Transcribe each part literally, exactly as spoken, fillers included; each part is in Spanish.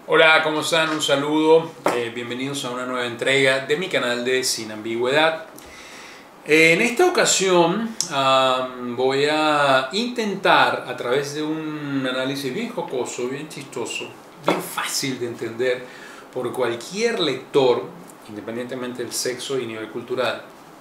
Hola, ¿cómo están? Un saludo, eh, bienvenidos a una nueva entrega de mi canal de Sin Ambigüedad. En esta ocasión um, voy a intentar, a través de un análisis bien jocoso, bien chistoso, bien fácil de entender por cualquier lector, independientemente del sexo y nivel cultural,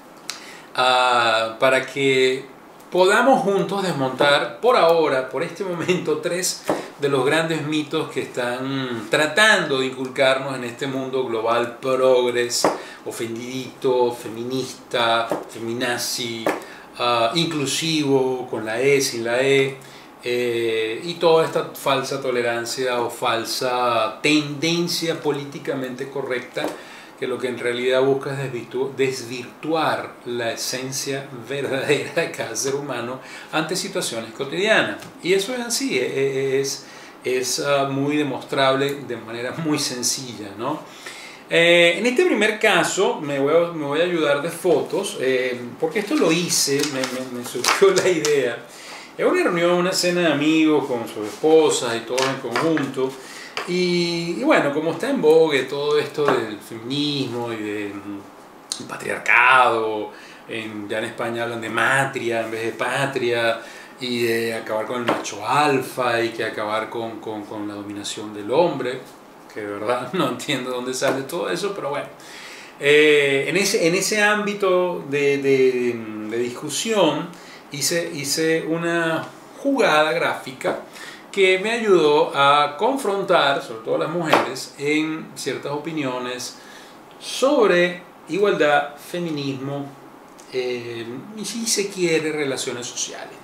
uh, para que podamos juntos desmontar por ahora, por este momento, tres de los grandes mitos que están tratando de inculcarnos en este mundo global progres, ofendidito, feminista, feminazi, uh, inclusivo, con la E, sin la E, eh, y toda esta falsa tolerancia o falsa tendencia políticamente correcta que lo que en realidad busca es desvirtuar la esencia verdadera de cada ser humano ante situaciones cotidianas. Y eso es así, es, es uh, muy demostrable de manera muy sencilla, ¿no? Eh, en este primer caso me voy a, me voy a ayudar de fotos, eh, porque esto lo hice, me, me, me surgió la idea. Es una reunión, una cena de amigos con sus esposas y todos en conjunto. Y, y bueno, como está en vogue todo esto del feminismo y del patriarcado, en, ya en España hablan de matria en vez de patria, y de acabar con el macho alfa y que acabar con, con, con la dominación del hombre, que de verdad no entiendo dónde sale todo eso, pero bueno. Eh, en, ese, en ese ámbito de, de, de discusión hice, hice una jugada gráfica que me ayudó a confrontar, sobre todo a las mujeres, en ciertas opiniones sobre igualdad, feminismo, eh, y si se quiere, relaciones sociales.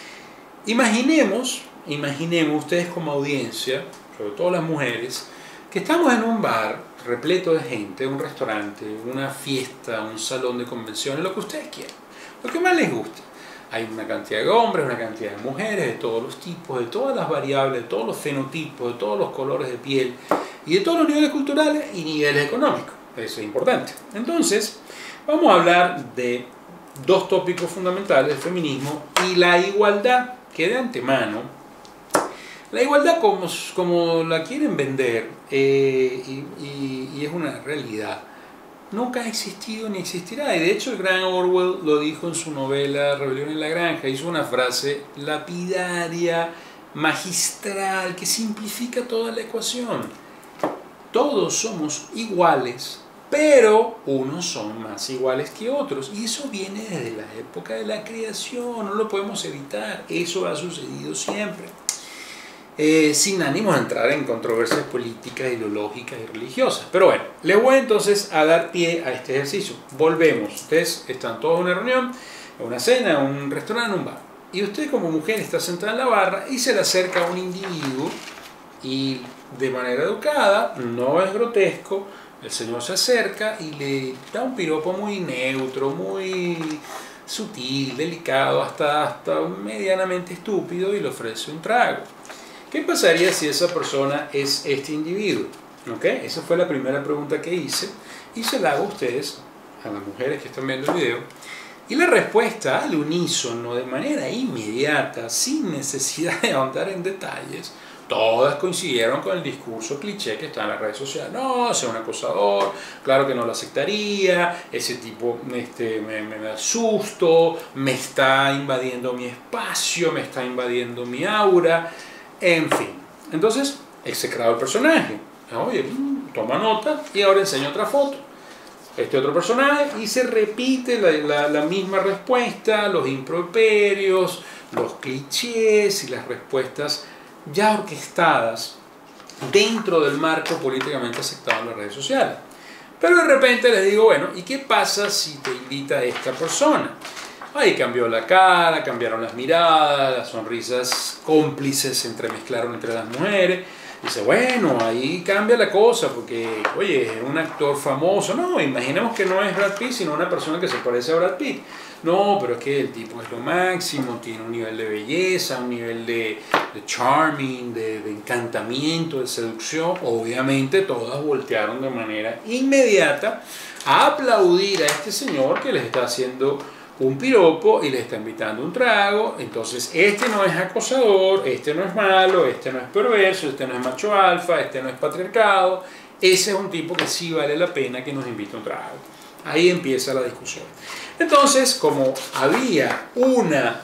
Imaginemos, imaginemos ustedes como audiencia, sobre todo las mujeres, que estamos en un bar repleto de gente, un restaurante, una fiesta, un salón de convenciones, lo que ustedes quieran, lo que más les guste. Hay una cantidad de hombres, una cantidad de mujeres, de todos los tipos, de todas las variables, de todos los fenotipos, de todos los colores de piel y de todos los niveles culturales y niveles económicos. Eso es importante. Entonces, vamos a hablar de dos tópicos fundamentales, el feminismo y la igualdad, que de antemano, la igualdad como, como la quieren vender, eh, y, y, y es una realidad, nunca ha existido ni existirá. Y de hecho el gran Orwell lo dijo en su novela Rebelión en la Granja. Hizo una frase lapidaria, magistral, que simplifica toda la ecuación. Todos somos iguales, pero unos son más iguales que otros. Y eso viene desde la época de la creación, no lo podemos evitar. Eso ha sucedido siempre. Eh, sin ánimo de entrar en controversias políticas, ideológicas y religiosas. Pero bueno, les voy entonces a dar pie a este ejercicio. Volvemos. Ustedes están todos en una reunión, en una cena, en un restaurante, en un bar. Y usted como mujer está sentada en la barra y se le acerca a un individuo y de manera educada, no es grotesco, el señor se acerca y le da un piropo muy neutro, muy sutil, delicado, hasta, hasta medianamente estúpido, y le ofrece un trago. ¿Qué pasaría si esa persona es este individuo? ¿Okay? Esa fue la primera pregunta que hice y se la hago a ustedes, a las mujeres que están viendo el video. Y la respuesta al unísono, de manera inmediata, sin necesidad de ahondar en detalles, todas coincidieron con el discurso cliché que está en las redes sociales. No, es un acosador, claro que no lo aceptaría, ese tipo este, me, me da susto, me está invadiendo mi espacio, me está invadiendo mi aura. En fin, entonces execrado el personaje. Oye, toma nota y ahora enseño otra foto. Este otro personaje y se repite la, la, la misma respuesta, los improperios, los clichés y las respuestas ya orquestadas dentro del marco políticamente aceptado en las redes sociales. Pero de repente les digo, bueno, ¿y qué pasa si te invita esta persona? Ahí cambió la cara, cambiaron las miradas, las sonrisas cómplices se entremezclaron entre las mujeres. Dice, bueno, ahí cambia la cosa porque, oye, es un actor famoso. No, imaginemos que no es Brad Pitt, sino una persona que se parece a Brad Pitt. No, pero es que el tipo es lo máximo, tiene un nivel de belleza, un nivel de, de charming, de, de encantamiento, de seducción. Obviamente todas voltearon de manera inmediata a aplaudir a este señor que les está haciendo un piropo y le está invitando un trago. Entonces este no es acosador, este no es malo, este no es perverso, este no es macho alfa, este no es patriarcado. Ese es un tipo que sí vale la pena que nos invite un trago. Ahí empieza la discusión. Entonces, como había una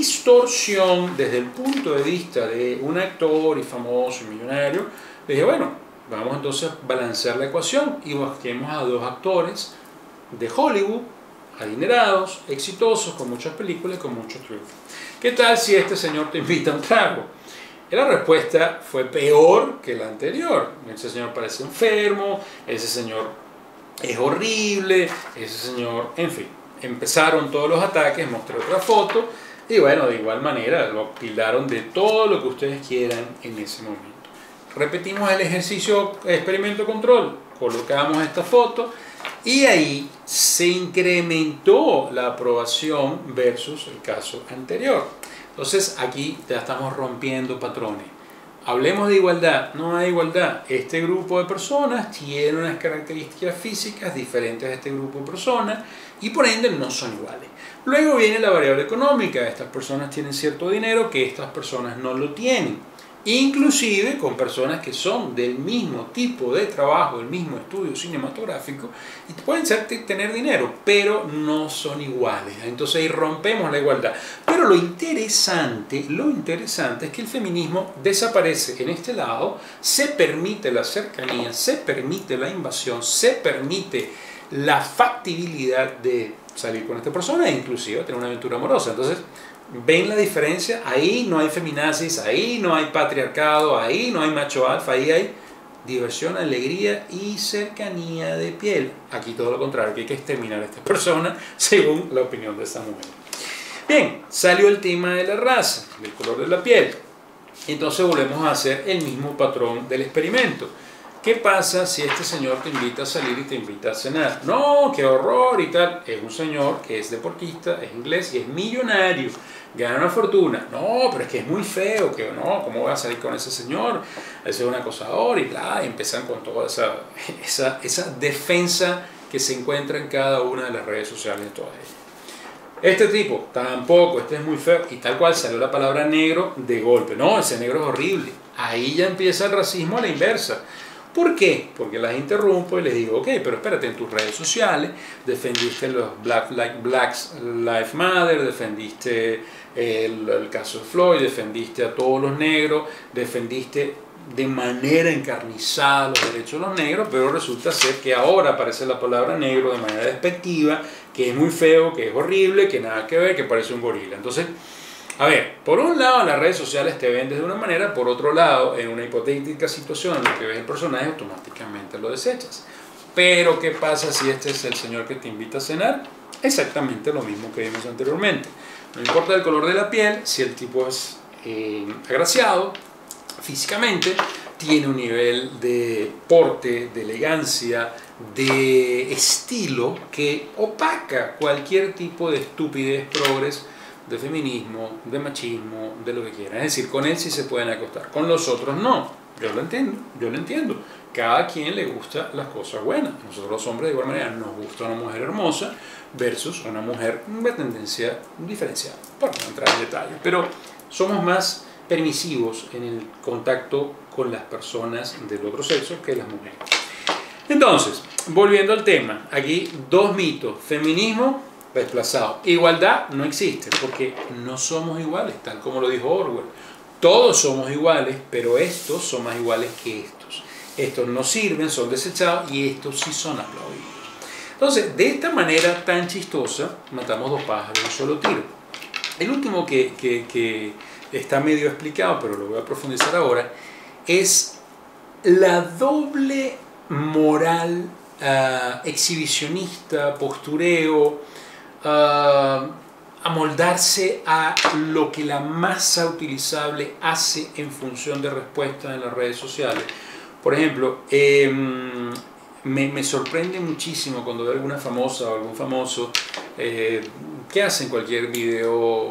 distorsión desde el punto de vista de un actor y famoso y millonario, dije, bueno, vamos entonces a balancear la ecuación y busquemos a dos actores de Hollywood, adinerados, exitosos, con muchas películas y con mucho triunfo. ¿Qué tal si este señor te invita a un trago? Y la respuesta fue peor que la anterior. Ese señor parece enfermo, ese señor es horrible, ese señor, en fin. Empezaron todos los ataques, mostré otra foto y bueno, de igual manera lo tildaron de todo lo que ustedes quieran en ese momento. Repetimos el ejercicio experimento control, colocamos esta foto y ahí se incrementó la aprobación versus el caso anterior. Entonces aquí ya estamos rompiendo patrones. Hablemos de igualdad. No hay igualdad. Este grupo de personas tiene unas características físicas diferentes a este grupo de personas y por ende no son iguales. Luego viene la variable económica. Estas personas tienen cierto dinero que estas personas no lo tienen. Inclusive con personas que son del mismo tipo de trabajo, del mismo estudio cinematográfico, y pueden ser, tener dinero, pero no son iguales. Entonces ahí rompemos la igualdad. Pero lo interesante, lo interesante es que el feminismo desaparece en este lado, se permite la cercanía, se permite la invasión, se permite la factibilidad de salir con esta persona e inclusive tener una aventura amorosa. Entonces, ¿ven la diferencia? Ahí no hay feminazis, ahí no hay patriarcado, ahí no hay macho alfa, ahí hay diversión, alegría y cercanía de piel. Aquí todo lo contrario, que hay que exterminar a esta persona según la opinión de esta mujer. Bien, salió el tema de la raza, del color de la piel. Entonces volvemos a hacer el mismo patrón del experimento. ¿Qué pasa si este señor te invita a salir y te invita a cenar? No, qué horror y tal. Es un señor que es deportista, es inglés y es millonario. Gana una fortuna. No, pero es que es muy feo. Que no, ¿cómo voy a salir con ese señor? Ese es un acosador y bla. Y empiezan con toda esa, esa, esa defensa que se encuentra en cada una de las redes sociales de todas ellas. Este tipo, tampoco, este es muy feo. Y tal cual salió la palabra negro de golpe. No, ese negro es horrible. Ahí ya empieza el racismo a la inversa. ¿Por qué? Porque las interrumpo y les digo, ok, pero espérate, en tus redes sociales defendiste los Black, Black Lives Matter, defendiste el, el caso de Floyd, defendiste a todos los negros, defendiste de manera encarnizada los derechos de los negros, pero resulta ser que ahora aparece la palabra negro de manera despectiva, que es muy feo, que es horrible, que nada que ver, que parece un gorila. Entonces, a ver, por un lado las redes sociales te venden de una manera, por otro lado, en una hipotética situación en la que ves el personaje, automáticamente lo desechas. Pero, ¿qué pasa si este es el señor que te invita a cenar? Exactamente lo mismo que vimos anteriormente. No importa el color de la piel, si el tipo es eh, agraciado físicamente, tiene un nivel de porte, de elegancia, de estilo que opaca cualquier tipo de estupidez progres, de feminismo, de machismo, de lo que quieran. Es decir, con él sí se pueden acostar, con los otros no. Yo lo entiendo, yo lo entiendo. Cada quien le gusta las cosas buenas. Nosotros los hombres de igual manera nos gusta una mujer hermosa versus una mujer de tendencia diferenciada, para no entrar en detalles. Pero somos más permisivos en el contacto con las personas del otro sexo que las mujeres. Entonces, volviendo al tema, aquí dos mitos: feminismo desplazado. Igualdad no existe porque no somos iguales, tal como lo dijo Orwell. Todos somos iguales, pero estos son más iguales que estos. Estos no sirven, son desechados y estos sí son aplaudidos. Entonces, de esta manera tan chistosa, matamos dos pájaros de un solo tiro. El último que, que, que está medio explicado, pero lo voy a profundizar ahora, es la doble moral uh, exhibicionista, postureo, Uh, amoldarse a lo que la masa utilizable hace en función de respuesta en las redes sociales. Por ejemplo, eh, me, me sorprende muchísimo cuando veo alguna famosa o algún famoso eh, que hacen cualquier video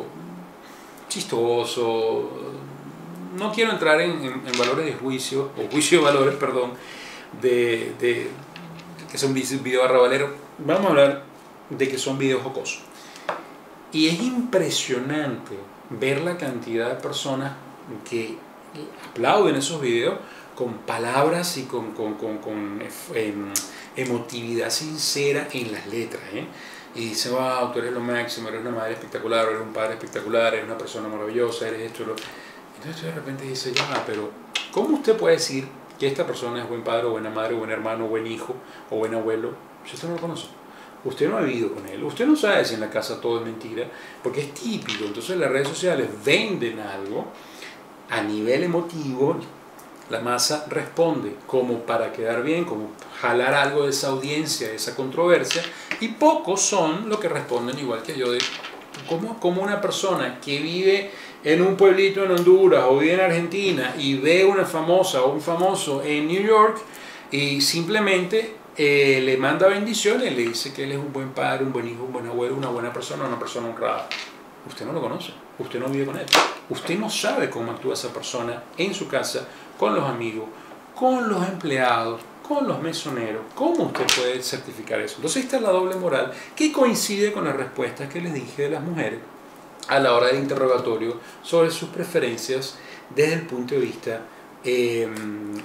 chistoso. No quiero entrar en, en, en valores de juicio, o juicio de valores, perdón, de, de, de que es un video arrabalero. Vamos a hablar de que son videos jocosos. Y es impresionante ver la cantidad de personas que aplauden esos videos con palabras y con, con, con, con eh, emotividad sincera en las letras, ¿eh? Y dicen, wow, tú eres lo máximo, eres una madre espectacular, eres un padre espectacular, eres una persona maravillosa, eres esto, lo... Entonces de repente dice, ya, pero ¿cómo usted puede decir que esta persona es buen padre, o buena madre, o buen hermano, o buen hijo, o buen abuelo, si usted no lo conoce? Usted no ha vivido con él, usted no sabe si en la casa todo es mentira, porque es típico. Entonces las redes sociales venden algo a nivel emotivo, la masa responde como para quedar bien, como jalar algo de esa audiencia, de esa controversia, y pocos son los que responden igual que yo, de cómo, cómo una persona que vive en un pueblito en Honduras o vive en Argentina y ve una famosa o un famoso en New York y simplemente eh, le manda bendiciones, le dice que él es un buen padre, un buen hijo, un buen abuelo, una buena persona, una persona honrada. Usted no lo conoce, usted no vive con él, usted no sabe cómo actúa esa persona en su casa, con los amigos, con los empleados, con los mesoneros. ¿Cómo usted puede certificar eso? Entonces esta es la doble moral que coincide con las respuestas que les dije de las mujeres a la hora del interrogatorio sobre sus preferencias desde el punto de vista eh, eh,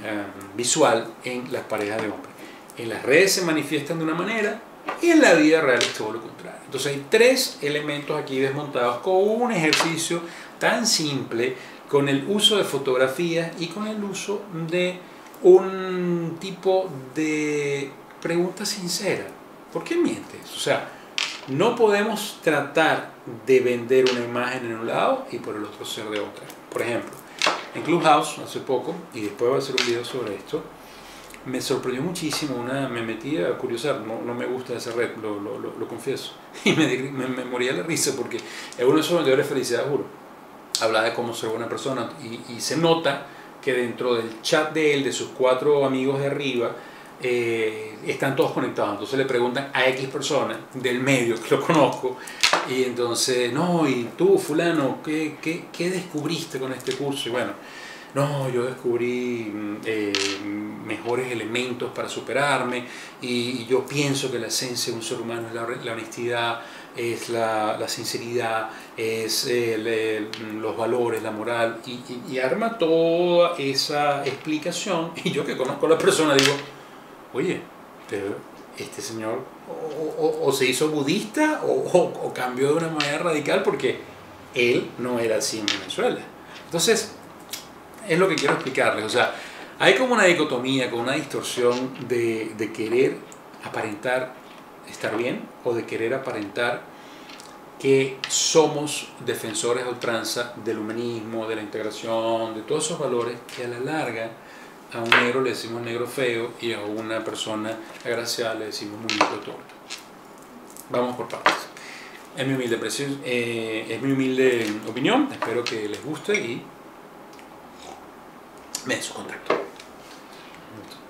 visual en las parejas de hombres. En las redes se manifiestan de una manera y en la vida real es todo lo contrario. Entonces hay tres elementos aquí desmontados con un ejercicio tan simple, con el uso de fotografías y con el uso de un tipo de pregunta sincera. ¿Por qué mientes? O sea, no podemos tratar de vender una imagen en un lado y por el otro ser de otra. Por ejemplo, en Clubhouse hace poco, y después voy a hacer un video sobre esto, me sorprendió muchísimo, una, me metí a curiosar, no, no me gusta esa red, lo, lo, lo, lo confieso, y me, me, me moría la risa porque es uno de esos vendedores de felicidad, juro. Habla de cómo ser buena persona y, y se nota que dentro del chat de él, de sus cuatro amigos de arriba, eh, están todos conectados. Entonces le preguntan a X persona del medio, que lo conozco, y entonces, no, y tú fulano, ¿qué, qué, qué descubriste con este curso? Y bueno, no, yo descubrí eh, mejores elementos para superarme y, y yo pienso que la esencia de un ser humano es la, la honestidad, es la, la sinceridad, es el, el, los valores, la moral, y, y, y arma toda esa explicación. Y yo que conozco a la persona digo, oye, pero este señor o, o, o se hizo budista o, o, o cambió de una manera radical porque él no era así en Venezuela. Entonces, es lo que quiero explicarles. O sea, hay como una dicotomía, como una distorsión de, de querer aparentar estar bien o de querer aparentar que somos defensores a ultranza del humanismo, de la integración, de todos esos valores que a la larga a un negro le decimos negro feo y a una persona agraciada le decimos muñeco torto. Vamos por partes. Es mi humilde, eh, es mi humilde opinión, espero que les guste y me den su contacto.